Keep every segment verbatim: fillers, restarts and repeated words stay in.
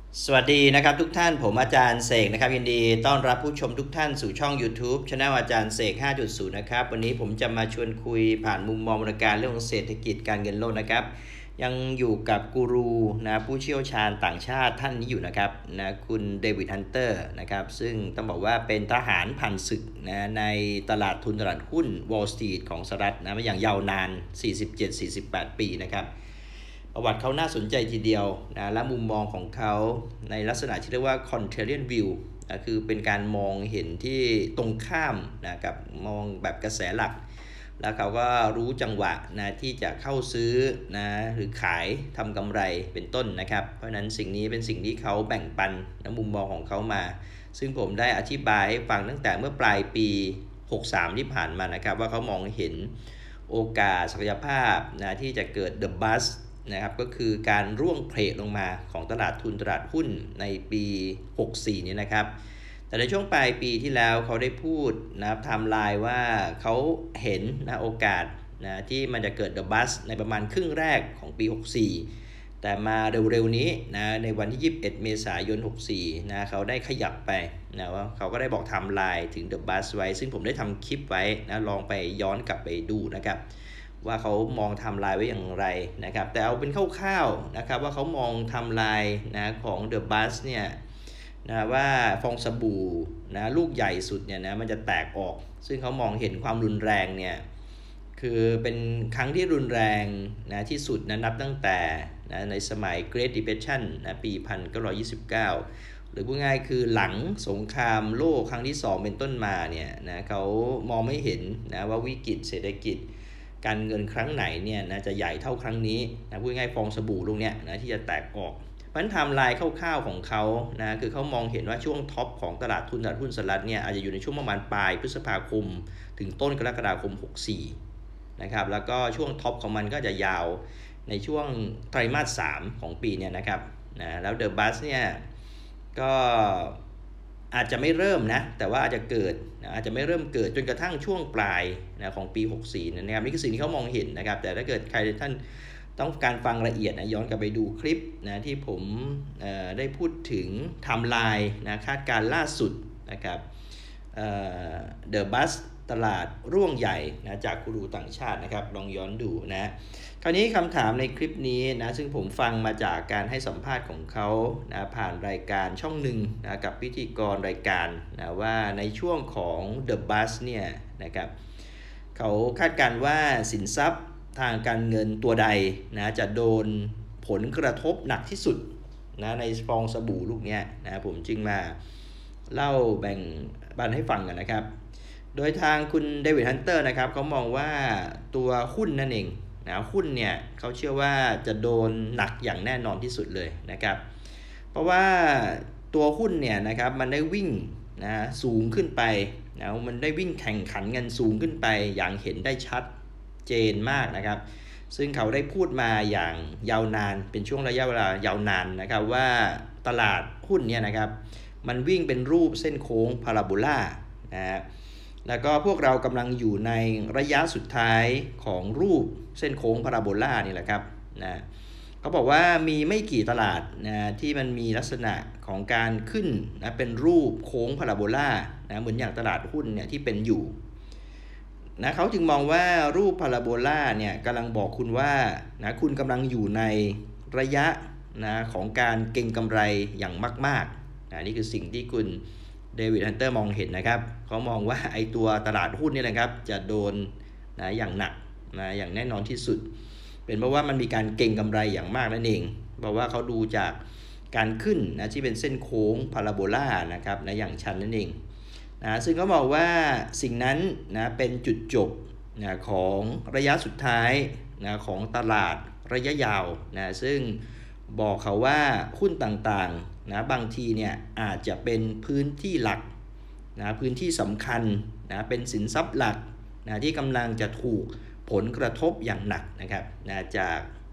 สวัสดีนะครับทุกท่านผมอาจารย์เสกนะครับยินดีต้อนรับผู้ชมทุกท่านสู่ช่อง YouTube Channel อาจารย์เสก ห้าจุดศูนย์ นะครับวันนี้ผมจะมาชวนคุยผ่านมุมมองการเรื่องของเศรษฐกิจการเงินโลกนะครับยังอยู่กับกูรูนะผู้เชี่ยวชาญต่างชาติท่านนี้อยู่นะครับนะคุณเดวิดฮันเตอร์นะครับซึ่งต้องบอกว่าเป็นทหารผ่านศึกนะในตลาดทุนตลาดหุ้น Wall Street ของสหรัฐนะมาอย่างยาวนาน สี่สิบเจ็ดถึงสี่สิบแปด ปีนะครับประวัติเขาน่าสนใจทีเดียวนะและมุมมองของเขาในลักษณะที่เรียกว่า contrarian view นะคือเป็นการมองเห็นที่ตรงข้ามนะกับมองแบบกระแสหลักแล้วเขาก็รู้จังหวะนะที่จะเข้าซื้อนะหรือขายทำกำไรเป็นต้นนะครับเพราะนั้นสิ่งนี้เป็นสิ่งที่เขาแบ่งปันนะมุมมองของเขามา ซึ่งผมได้อธิบายให้ฟังตั้งแต่เมื่อปลายปีหกสิบสามที่ผ่านมานะครับว่าเขามองเห็นโอกาสศักยภาพนะที่จะเกิด the bust นะครับก็คือการร่วงเพลทลงมาของตลาดทุนตลาดหุ้นในปีหกสิบสี่นี้นะครับแต่ในช่วงปลายปีที่แล้วเขาได้พูดนะครับไทม์ไลน์ว่าเขาเห็นนะโอกาสนะที่มันจะเกิด the bust ในประมาณครึ่งแรกของปีหกสิบสี่แต่มาเร็วๆนี้นะในวันที่ยี่สิบเอ็ดเมษายนหกสิบสี่นะเขาได้ขยับไปนะว่าเขาก็ได้บอกไทม์ไลน์ถึง the bust ไว้ซึ่งผมได้ทำคลิปไว้นะลองไปย้อนกลับไปดูนะครับว่าเขามองไทม์ไลน์ไว้อย่างไรนะครับแต่เอาเป็นคร่าวๆนะครับว่าเขามองไทม์ไลน์นะของ the bust เนี่ยนะว่าฟองสบู่นะลูกใหญ่สุดเนี่ยนะมันจะแตกออกซึ่งเขามองเห็นความรุนแรงเนี่ยคือเป็นครั้งที่รุนแรงนะที่สุดนะนับตั้งแต่นะในสมัย Great Depression นะปีหนึ่งพันเก้าร้อยยี่สิบเก้าหรือพูดง่ายคือหลังสงครามโลกครั้งที่สองเป็นต้นมาเนี่ยนะเขามองไม่เห็นนะว่าวิกฤตเศรษฐกิจการเงินครั้งไหนเนี่ยนะจะใหญ่เท่าครั้งนี้นะพูดง่ายฟองสบู่ลูกเนี้ยนะที่จะแตกออกเพราะฉะนั้นไทม์ไลน์คร่าวๆของเขานะคือเขามองเห็นว่าช่วงท็อปของตลาดทุนตลาดหุ้นสหรัฐเนี่ยอาจจะอยู่ในช่วงประมาณปลายพฤษภาคมถึงต้นกรกฎาคมหกสิบสี่นะครับแล้วก็ช่วงท็อปของมันก็จะยาวในช่วงไตรมาสสามของปีเนี่ยนะครับนะแล้วเดอะบัสเนี่ยก็อาจจะไม่เริ่มนะแต่ว่าอาจจะเกิดนะอาจจะไม่เริ่มเกิดจนกระทั่งช่วงปลายนะของปีหกสิบสี่นะครับนี่คือสิ่งที่เขามองเห็นนะครับแต่ถ้าเกิดใครท่านต้องการฟังละเอียดนะย้อนกลับไปดูคลิปนะที่ผมได้พูดถึงไทม์ไลน์นะคาดการล่าสุดนะครับเดอะบัสตลาดร่วงใหญ่นะจากกูรูต่างชาตินะครับลองย้อนดูนะคราวนี้คำถามในคลิปนี้นะซึ่งผมฟังมาจากการให้สัมภาษณ์ของเขานะผ่านรายการช่องหนึ่งนะกับพิธีกรรายการนะว่าในช่วงของ The Bus เนี่ยนะครับเขาคาดการณ์ว่าสินทรัพย์ทางการเงินตัวใดนะจะโดนผลกระทบหนักที่สุดนะในฟองสบู่ลูกเนี้ยนะผมจึงมาเล่าแบ่งปันให้ฟังกันนะครับโดยทางคุณเดวิดฮันเตอร์นะครับเขามองว่าตัวหุ้นนั่นเองนะหุ้นเนี่ยเขาเชื่อว่าจะโดนหนักอย่างแน่นอนที่สุดเลยนะครับเพราะว่าตัวหุ้นเนี่ยนะครับมันได้วิ่งนะสูงขึ้นไปนะมันได้วิ่งแข่งขันกันสูงขึ้นไปอย่างเห็นได้ชัดเจนมากนะครับซึ่งเขาได้พูดมาอย่างยาวนานเป็นช่วงระยะเวลายาวนานนะครับว่าตลาดหุ้นเนี่ยนะครับมันวิ่งเป็นรูปเส้นโค้งพาราโบลานะฮะแล้วก็พวกเรากำลังอยู่ในระยะสุดท้ายของรูปเส้นโค้งพาราโบลานี่แหละครับนะเขาบอกว่ามีไม่กี่ตลาดนะที่มันมีลักษณะของการขึ้นนะเป็นรูปโค้งพาราโบลานะเหมือนอย่างตลาดหุ้นเนี่ยที่เป็นอยู่นะเขาจึงมองว่ารูปพาราโบลาเนี่ยกำลังบอกคุณว่านะคุณกำลังอยู่ในระยะนะของการเก็งกำไรอย่างมากๆนะนี่คือสิ่งที่คุณเดวิดฮันเตอร์มองเห็นนะครับเขามองว่าไอตัวตลาดหุ้นนี่แหละครับจะโดนนะอย่างหนักนะอย่างแน่นอนที่สุดเป็นเพราะว่ามันมีการเก็งกำไรอย่างมากนั่นเองเพราะว่าเขาดูจากการขึ้นนะที่เป็นเส้นโค้งพาราโบลานะครับนะอย่างชันนั่นเองนะซึ่งเขาบอกว่าสิ่งนั้นนะเป็นจุดจบนะของระยะสุดท้ายนะของตลาดระยะยาวนะซึ่งบอกเขาว่าหุ้นต่างๆนะบางทีเนี่ยอาจจะเป็นพื้นที่หลักนะพื้นที่สำคัญนะเป็นสินทรัพย์หลักนะที่กำลังจะถูกผลกระทบอย่างหนักนะครับนะจาก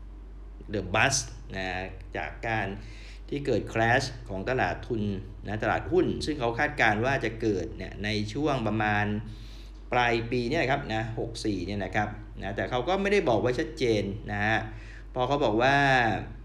The Bust นะจากการที่เกิด crash ของตลาดทุนนะตลาดหุ้นซึ่งเขาคาดการณ์ว่าจะเกิดเนี่ยในช่วงประมาณปลายปีนี่ครับนะหกสิบสี่เนี่ยนะครับนะแต่เขาก็ไม่ได้บอกไว้ชัดเจนนะฮะพอเขาบอกว่า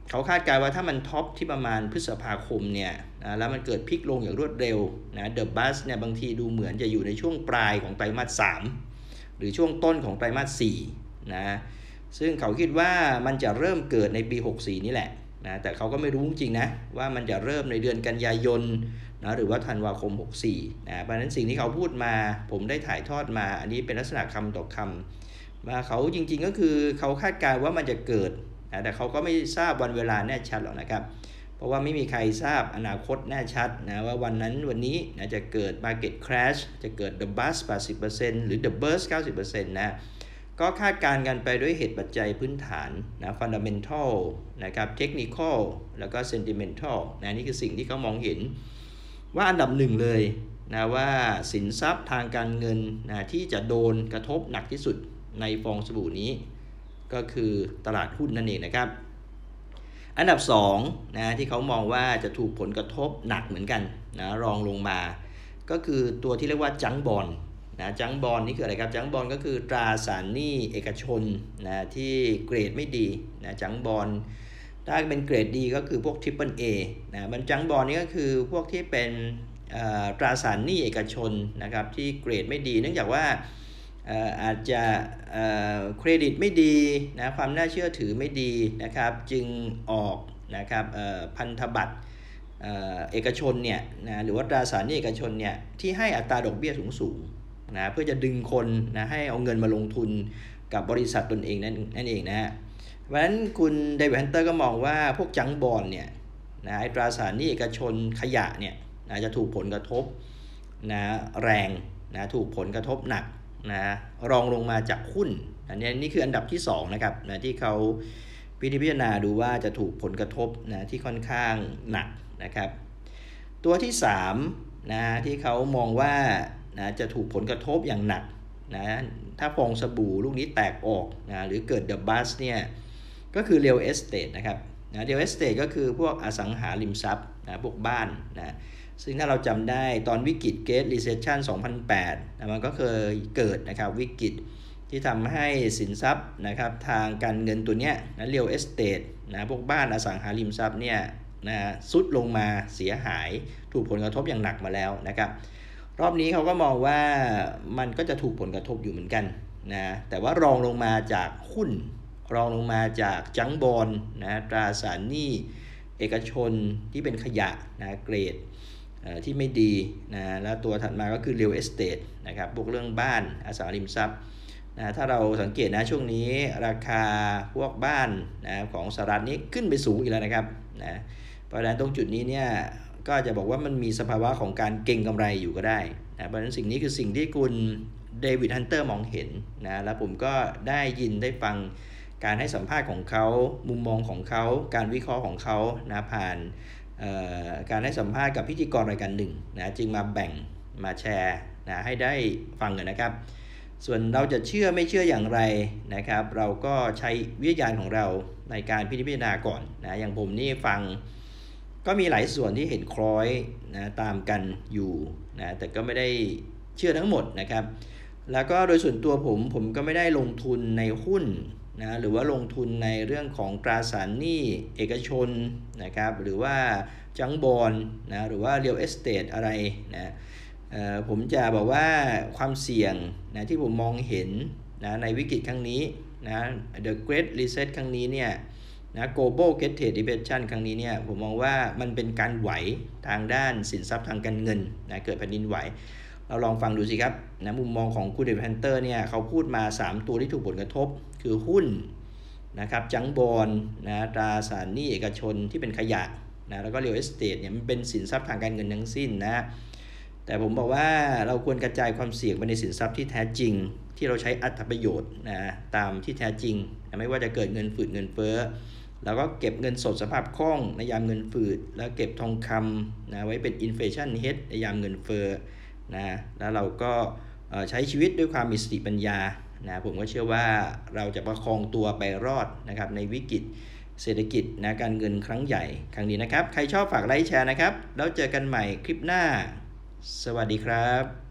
เขาคาดการณ์ว่าถ้ามันท็อปที่ประมาณพฤษภาคมเนี่ยนะแล้วมันเกิดพลิกลงอย่างรวดเร็วนะเดอะบัสเนี่ยบางทีดูเหมือนจะอยู่ในช่วงปลายของไตรมาสสามหรือช่วงต้นของไตรมาสสี่นะซึ่งเขาคิดว่ามันจะเริ่มเกิดในปีหกสิบสี่นี่แหละนะแต่เขาก็ไม่รู้จริงๆนะว่ามันจะเริ่มในเดือนกันยายนนะหรือว่าธันวาคมหกสิบสี่นะเพราะฉะนั้นสิ่งที่เขาพูดมาผมได้ถ่ายทอดมาอันนี้เป็นลักษณะคำต่อคำว่าเขาจริงๆก็คือเขาคาดการณ์ว่ามันจะเกิดนะแต่เขาก็ไม่ทราบวันเวลาแน่ชัดหรอกนะครับเพราะว่าไม่มีใครทราบอนาคตแน่ชัดนะว่าวันนั้นวันนี้นะจะเกิด market crash จะเกิด the bust แปดสิบเปอร์เซ็นต์ หรือ the burst เก้าสิบเปอร์เซ็นต์ นะก็คาดการณ์กันไปด้วยเหตุปัจจัยพื้นฐานนะ fundamental นะครับ technical แล้วก็ sentimental นะนี่คือสิ่งที่เขามองเห็นว่าอันดับหนึ่งเลยนะว่าสินทรัพย์ทางการเงินนะที่จะโดนกระทบหนักที่สุดในฟองสบู่นี้ก็คือตลาดหุ้นนั่นเองนะครับอันดับสองนะที่เขามองว่าจะถูกผลกระทบหนักเหมือนกันนะรองลงมาก็คือตัวที่เรียกว่าจังบอนนะจังบอนนี่คืออะไรครับจังบอนก็คือตราสารหนี้เอกชนนะที่เกรดไม่ดีนะจังบอนถ้าเป็นเกรดดีก็คือพวก Triple A นะมันจังบอนนี่ก็คือพวกที่เป็นตราสารหนี้เอกชนนะครับที่เกรดไม่ดีเนื่องจากว่าอาจจะเครดิตไม่ดีนะความน่าเชื่อถือไม่ดีนะครับจึงออกนะครับพันธบัตรเอกชนเนี่ยนะหรือว่าตราสารหนี้เอกชนเนี่ยที่ให้อัตราดอกเบี้ยสูงๆนะเพื่อจะดึงคนนะให้เอาเงินมาลงทุนกับบริษัทตนเองนั่นนั่นเองนะฮะเพราะฉะนั้นคุณเดวิดฮันเตอร์ก็มองว่าพวกจังบอนเนี่ยนะไอ้ตราสารหนี้เอกชนขยะเนี่ยนะจะถูกผลกระทบนะแรงนะถูกผลกระทบหนักนะรองลงมาจากหุ้นอันนี้นี่คืออันดับที่สองนะครับนะที่เขาพิจารณาดูว่าจะถูกผลกระทบนะที่ค่อนข้างหนักนะครับตัวที่สามนะที่เขามองว่านะจะถูกผลกระทบอย่างหนักนะถ้าฟองสบู่ลูกนี้แตกออกนะหรือเกิด the bust เนี่ยก็คือ real estate นะครับนะ real estate ก็คือพวกอสังหาริมทรัพย์นะพวกบ้านนะซึ่งถ้าเราจำได้ตอนวิกฤต Great Recession สองพันแปดนะมันก็เคยเกิดนะครับวิกฤตที่ทำให้สินทรัพย์นะครับทางการเงินตัวเนี้ยนะ real estate นะพวกบ้านอสังหาริมทรัพย์เนี่ยนะซุดลงมาเสียหายถูกผลกระทบอย่างหนักมาแล้วนะครับรอบนี้เขาก็มองว่ามันก็จะถูกผลกระทบอยู่เหมือนกันนะแต่ว่ารองลงมาจากหุ้นรองลงมาจากจังบอนนะตราสารหนี้เอกชนที่เป็นขยะนะเกรดที่ไม่ดีนะแล้วตัวถัดมาก็คือ real estate นะครับพวกเรื่องบ้านอสังหาริมทรัพย์นะถ้าเราสังเกตนะช่วงนี้ราคาพวกบ้านนะของสหรัฐนี้ขึ้นไปสูงอีกแล้วนะครับนะเพราะฉะนั้นตรงจุดนี้เนี่ยก็จะบอกว่ามันมีสภาวะของการเก็งกำไรอยู่ก็ได้นะเพราะฉะนั้นสิ่งนี้คือสิ่งที่คุณเดวิดฮันเตอร์มองเห็นนะแล้วผมก็ได้ยินได้ฟังการให้สัมภาษณ์ของเขามุมมองของเขาการวิเคราะห์ของเขานะผ่านการให้สัมภาษณ์กับพิธีกรรายการหนึ่งนะจึงมาแบ่งมาแชร์นะให้ได้ฟังกันนะครับส่วนเราจะเชื่อไม่เชื่ออย่างไรนะครับเราก็ใช้วิทยาณของเราในการพิจารณาก่อนนะอย่างผมนี่ฟังก็มีหลายส่วนที่เห็นคล้อยนะตามกันอยู่นะแต่ก็ไม่ได้เชื่อทั้งหมดนะครับแล้วก็โดยส่วนตัวผมผมก็ไม่ได้ลงทุนในหุ้นนะหรือว่าลงทุนในเรื่องของตราสารหนี้เอกชนนะครับหรือว่าจังบอนนะหรือว่า real estate อะไรนะผมจะบอกว่าความเสี่ยงนะที่ผมมองเห็นนะในวิกฤตครั้งนี้นะ the great reset ครั้งนี้เนี่ยนะ global great depression ครั้งนี้เนี่ยผมมองว่ามันเป็นการไหวทางด้านสินทรัพย์ทางการเงินนะเกิดแผ่นดินไหวเราลองฟังดูสิครับนะมุมมองของคุณเดวิดฮันเตอร์เนี่ยเขาพูดมาสามตัวที่ถูกผลกระทบคือหุ้นนะครับจังบอนนะตราสารหนี้เอกชนที่เป็นขยะนะแล้วก็ real estate เนี่ยมันเป็นสินทรัพย์ทางการเงินทั้งสิ้นนะแต่ผมบอกว่าเราควรกระจายความเสี่ยงไปในสินทรัพย์ที่แท้จริงที่เราใช้อัตประโยชน์นะตามที่แท้จริงนะไม่ว่าจะเกิดเงินฝืดเงินเฟ้อแล้วก็เก็บเงินสดสภาพคล่องในยามเงินฝืดแล้วเก็บทองคำนะไว้เป็น inflation hedge ในยามเงินเฟ้อนะแล้วเราก็ใช้ชีวิตด้วยความมีสติปัญญานะผมก็เชื่อว่าเราจะประคองตัวไปรอดนะครับในวิกฤตเศรษฐกิจนะการเงินครั้งใหญ่ครั้งนี้นะครับใครชอบฝากไลค์แชร์นะครับแล้วเจอกันใหม่คลิปหน้าสวัสดีครับ